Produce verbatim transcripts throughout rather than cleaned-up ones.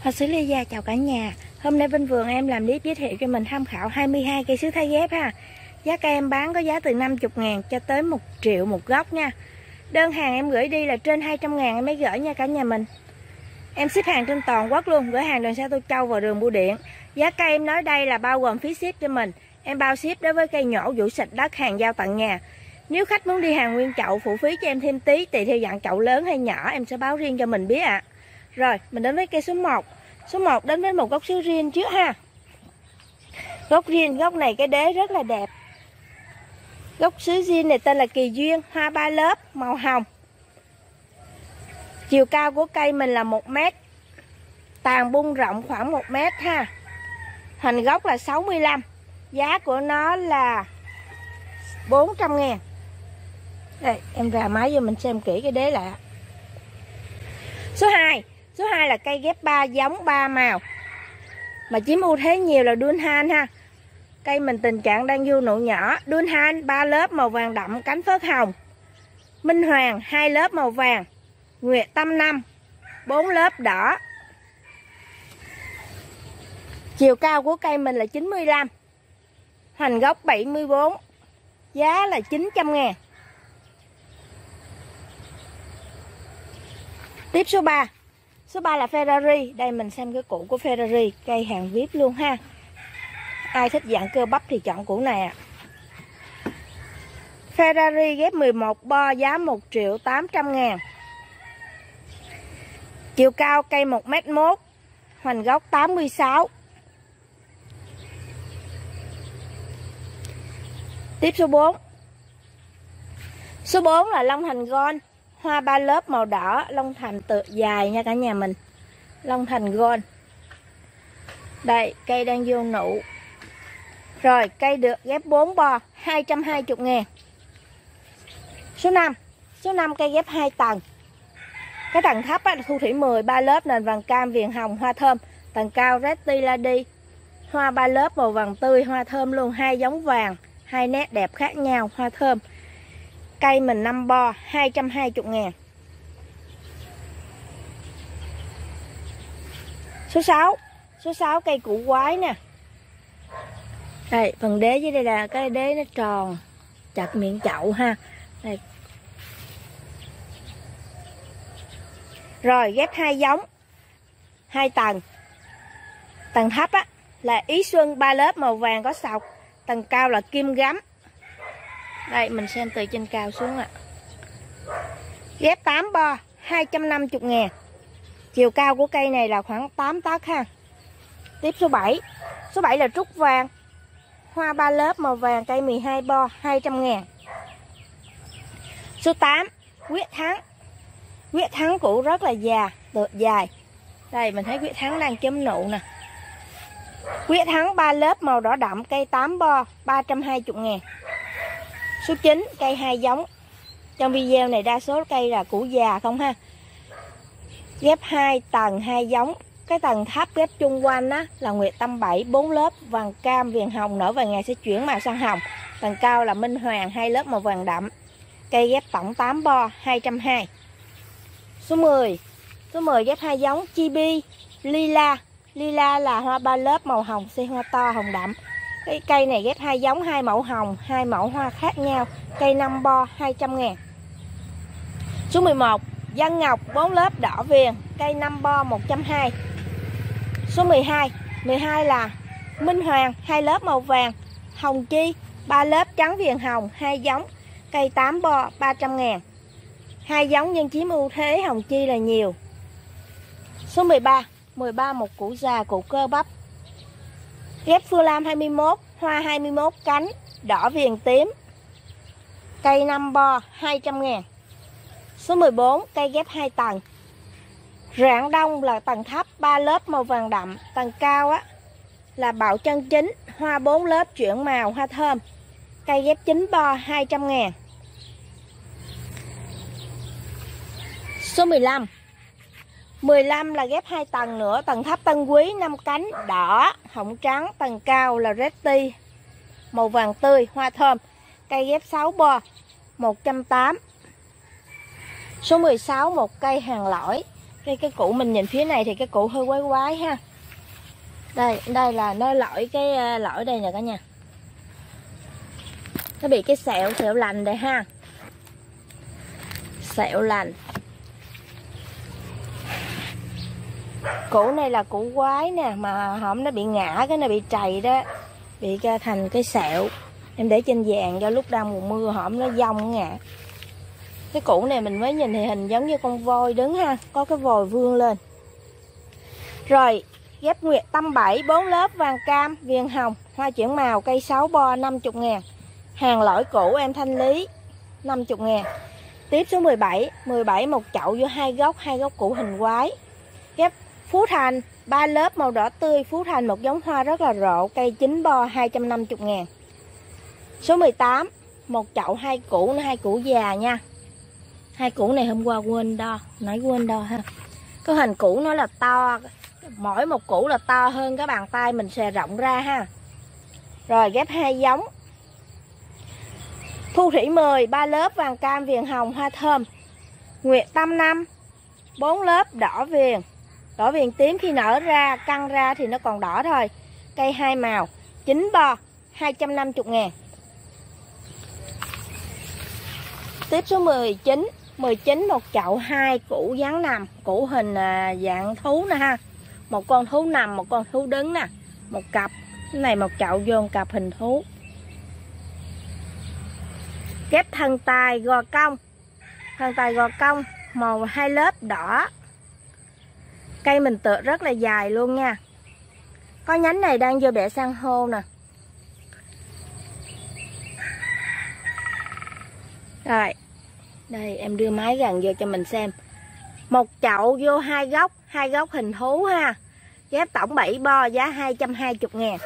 Hoa sứ Lê Gia chào cả nhà. Hôm nay bên vườn em làm clip giới thiệu cho mình tham khảo hai mươi hai cây sứ Thái ghép ha. Giá cây em bán có giá từ năm mươi ngàn cho tới một triệu một gốc nha. Đơn hàng em gửi đi là trên hai trăm ngàn em mới gửi nha cả nhà mình. Em ship hàng trên toàn quốc luôn, gửi hàng đường xa Tô Châu và đường Bưu Điện. Giá cây em nói đây là bao gồm phí ship cho mình. Em bao ship đối với cây nhổ, vũ sạch đất, hàng giao tận nhà. Nếu khách muốn đi hàng nguyên chậu phụ phí cho em thêm tí, tùy theo dạng chậu lớn hay nhỏ em sẽ báo riêng cho mình biết ạ. À. Rồi, mình đến với cây số một. Số một đến với một gốc sứ riêng trước ha. Gốc riêng, gốc này cái đế rất là đẹp. Gốc sứ riêng này tên là Kỳ Duyên, hoa ba lớp, màu hồng. Chiều cao của cây mình là một mét. Tàn bung rộng khoảng một mét ha. Hình gốc là sáu mươi lăm. Giá của nó là bốn trăm ngàn. Đây, em ra máy cho mình xem kỹ cái đế lại. Số hai. Số hai là cây ghép ba giống ba màu. Mà chiếm ưu thế nhiều là Dunhan ha. Cây mình tình trạng đang vô nụ nhỏ. Dunhan ba lớp màu vàng đậm, cánh phớt hồng. Minh Hoàng hai lớp màu vàng. Nguyệt Tâm năm bốn lớp đỏ. Chiều cao của cây mình là chín mươi lăm. Hoành gốc bảy mươi bốn. Giá là chín trăm ngàn. Tiếp số ba. Số ba là Ferrari. Đây mình xem cái củ của Ferrari. Cây hàng vê i pê luôn ha. Ai thích dạng cơ bắp thì chọn củ này ạ. À. Ferrari ghép mười một bo, giá một triệu tám trăm ngàn. Chiều cao cây một mét một. Hoành gốc tám mươi sáu. Tiếp số bốn. Số bốn là Long Thành Gold. Hoa ba lớp màu đỏ, Long Thành tự dài nha cả nhà mình. Long Thành Gold. Đây, cây đang vô nụ. Rồi, cây được ghép bốn bo, hai trăm hai mươi ngàn. Số năm. Số năm cây ghép hai tầng. Cái tầng thấp á, thu thủy mười, ba lớp nền vàng cam, viền hồng, hoa thơm. Tầng cao Reddy Lady. Hoa ba lớp màu vàng tươi, hoa thơm luôn, hai giống vàng, hai nét đẹp khác nhau, hoa thơm. Cây mình năm bo, hai trăm hai mươi ngàn. Số sáu. Số sáu cây củ quái nè. Đây, phần đế dưới đây là cái đế nó tròn, chặt miệng chậu ha. Đây. Rồi ghép hai giống, hai tầng. Tầng thấp á là Ý Xuân ba lớp màu vàng có sọc. Tầng cao là Kim Gấm. Đây mình xem từ trên cao xuống ạ. À. Ghép tám bo, hai trăm năm mươi ngàn. Chiều cao của cây này là khoảng tám tấc ha. Tiếp số bảy. Số bảy là Trúc Vàng. Hoa ba lớp màu vàng, cây mười hai bo, hai trăm ngàn. Số tám. Quyết Thắng. Quyết Thắng củ rất là già, tựa dài. Đây mình thấy Quyết Thắng đang chấm nụ nè. Quyết Thắng ba lớp màu đỏ đậm, cây tám bo, ba trăm hai mươi ngàn. Số chín, cây hai giống. Trong video này đa số cây là củ già không ha. Ghép hai tầng, hai giống. Cái tầng thấp ghép chung quanh á là Nguyệt Tâm bảy, bốn lớp vàng cam, viền hồng, nở vài ngày sẽ chuyển màu sang hồng. Tầng cao là Minh Hoàng, hai lớp màu vàng đậm. Cây ghép tổng tám bo, hai trăm hai mươi. Số mười. Số mười ghép hai giống Chibi, Lila. Lila là hoa ba lớp màu hồng, xây hoa to hồng đậm. Cái cây này ghép hai giống, hai mẫu hồng, hai mẫu hoa khác nhau. Cây năm bo, hai trăm ngàn. Số mười một. Dân Ngọc, bốn lớp đỏ viền, cây năm bo, một trăm hai mươi. Số mười hai. mười hai là Minh Hoàng, hai lớp màu vàng, Hồng Chi, ba lớp trắng viền hồng, hai giống, cây tám bo, ba trăm ngàn. Hai giống nhưng chiếm ưu thế Hồng Chi là nhiều. Số mười ba. mười ba một củ già, củ cơ bắp. Ghép Phương Lam hai mươi mốt, hoa hai mươi mốt cánh, đỏ viền tím. Cây năm bo, hai trăm ngàn. Số mười bốn, cây ghép hai tầng. Rạng Đông là tầng thấp, ba lớp màu vàng đậm. Tầng cao á là Bảo Chân Chính, hoa bốn lớp chuyển màu, hoa thơm. Cây ghép chín bo, hai trăm ngàn. Số mười lăm. mười lăm là ghép hai tầng nữa. Tầng thấp Tân Quý, năm cánh, đỏ, hồng trắng. Tầng cao là Reddy, màu vàng tươi, hoa thơm. Cây ghép sáu bo, một trăm tám mươi. Số mười sáu, một cây hàng lõi. Cái cái củ mình nhìn phía này thì cái củ hơi quái quái ha. Đây, đây là nó lỗi cái lỗi đây nè cả nhà. Nó bị cái sẹo sẹo lành đây ha. Sẹo lành. Củ này là củ quái nè, mà hổm nó bị ngã cái nó bị trầy đó, bị thành cái sẹo. Em để trên vàng do lúc đang mùa mưa hổm nó dông ngã. Cái củ này mình mới nhìn thì hình giống như con voi đứng ha, có cái vòi vươn lên. Rồi, ghép nguyệt tâm bảy, bốn lớp vàng cam, viền hồng, hoa chuyển màu, cây sáu bo năm mươi ngàn. Hàng lõi củ em thanh lý năm mươi ngàn. Tiếp số mười bảy, mười bảy một chậu vô hai gốc, hai gốc củ hình quái. Ghép Phú Thành, ba lớp màu đỏ tươi, Phú Thành một giống hoa rất là rộ, cây chín bo hai trăm năm mươi ngàn. Số mười tám, một chậu hai củ, nó hai củ già nha. Hai củ này hôm qua quên đo, nãy quên đo ha. Cái hình củ nó là to, mỗi một củ là to hơn cái bàn tay mình xòe rộng ra ha. Rồi ghép hai giống. Thu thủy mười, ba lớp vàng cam viền hồng hoa thơm. Nguyệt tâm năm, bốn lớp đỏ viền. Đỏ viền tím khi nở ra, căng ra thì nó còn đỏ thôi. Cây hai màu, chín bo, hai trăm năm mươi ngàn. Tiếp số mười chín, mười chín một chậu hai củ dáng nằm, củ hình à, dạng thú nè ha. Một con thú nằm, một con thú đứng nè, một cặp. Cái này một chậu vô một cặp hình thú. Ghép thân tài gò cong. Thân tài gò cong màu hai lớp đỏ. Cây mình tựa rất là dài luôn nha. Có nhánh này đang vô bẹ san hô nè. Rồi, đây em đưa máy gần vô cho mình xem. Một chậu vô hai gốc, hai gốc hình thú ha. Ghép tổng bảy bo, giá hai trăm hai mươi ngàn.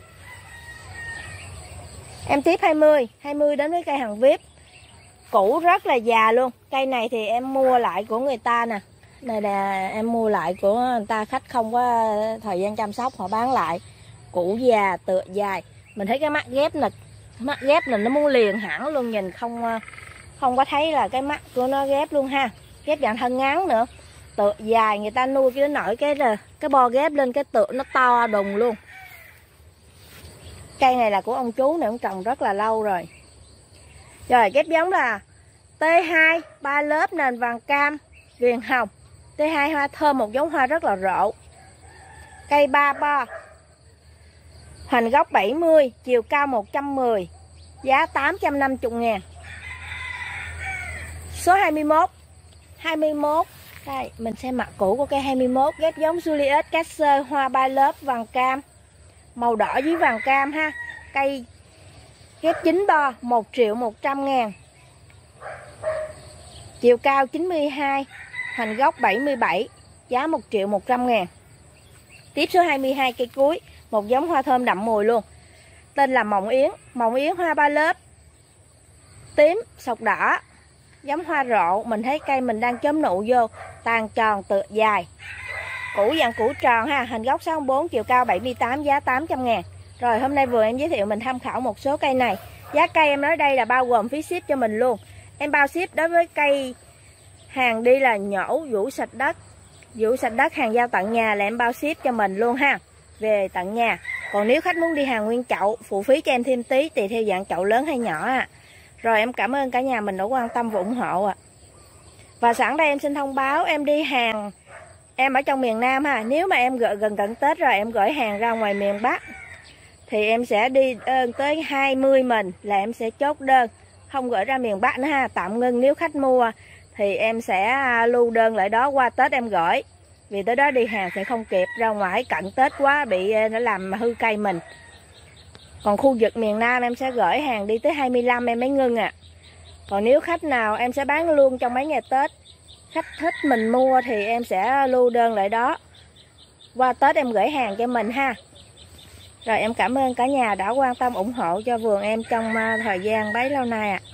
Em tiếp hai mươi, hai mươi đến với cây hàng vip. Củ rất là già luôn. Cây này thì em mua lại của người ta nè. Này là em mua lại của người ta, khách không có thời gian chăm sóc họ bán lại. Củ già, tựa dài. Mình thấy cái mắt ghép nè, mắt ghép là nó muốn liền hẳn luôn, nhìn không không có thấy là cái mắt của nó ghép luôn ha. Ghép dạng thân ngắn nữa. Tựa dài, người ta nuôi cái nổi cái cái bo ghép lên cái tựa nó to đùng luôn. Cây này là của ông chú này, ông trồng rất là lâu rồi. Rồi ghép giống là T hai, ba lớp nền vàng cam, viền hồng. T hai hoa thơm, một giống hoa rất là rộ. Cây ba bo. Hoành gốc bảy mươi, chiều cao một trăm mười, giá tám trăm năm mươi ngàn. Số hai mươi mốt. hai mươi mốt. Đây, mình xem mặt cũ của cây hai mươi mốt. Ghép giống Juliet Casser, hoa ba lớp vàng cam, màu đỏ dưới vàng cam ha. Cây ghép chín bo, một triệu một trăm ngàn. Chiều cao chín mươi hai, hoành gốc bảy mươi bảy, giá một triệu một trăm ngàn. Tiếp số hai mươi hai, cây cuối, một giống hoa thơm đậm mùi luôn. Tên là Mộng Yến. Mộng Yến hoa ba lớp, tím, sọc đỏ, giống hoa rộ. Mình thấy cây mình đang chớm nụ vô, tàn tròn tựa dài. Củ dạng củ tròn ha, hình gốc sáu mươi bốn, chiều cao bảy mươi tám, giá tám trăm ngàn. Rồi hôm nay vừa em giới thiệu mình tham khảo một số cây này. Giá cây em nói đây là bao gồm phí ship cho mình luôn. Em bao ship đối với cây hàng đi là nhổ, vũ sạch đất. Vũ sạch đất hàng giao tận nhà là em bao ship cho mình luôn ha, về tận nhà. Còn nếu khách muốn đi hàng nguyên chậu, phụ phí cho em thêm tí, tùy theo dạng chậu lớn hay nhỏ à. Rồi em cảm ơn cả nhà mình đã quan tâm và ủng hộ ạ. À. Và sẵn đây em xin thông báo em đi hàng, em ở trong miền Nam ha. Nếu mà em gửi gần cận Tết rồi em gửi hàng ra ngoài miền Bắc thì em sẽ đi đơn tới hai mươi mình là em sẽ chốt đơn, không gửi ra miền Bắc nữa ha, tạm ngưng. Nếu khách mua thì em sẽ lưu đơn lại đó, qua Tết em gửi. Vì tới đó đi hàng sẽ không kịp, ra ngoài cận Tết quá bị nó làm hư cây mình. Còn khu vực miền Nam em sẽ gửi hàng đi tới hai mươi lăm em mới ngưng à. Còn nếu khách nào em sẽ bán luôn trong mấy ngày Tết, khách thích mình mua thì em sẽ lưu đơn lại đó, qua Tết em gửi hàng cho mình ha. Rồi em cảm ơn cả nhà đã quan tâm ủng hộ cho vườn em trong thời gian bấy lâu nay ạ. À.